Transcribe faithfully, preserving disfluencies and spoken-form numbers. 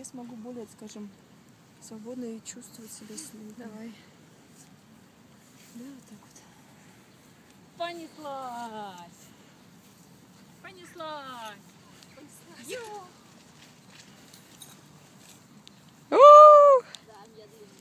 смогу более, скажем, свободно и чувствовать себя с ней. Давай. Да, вот так вот. Понеслась! Понеслась! Понеслась! У! Да, медленно.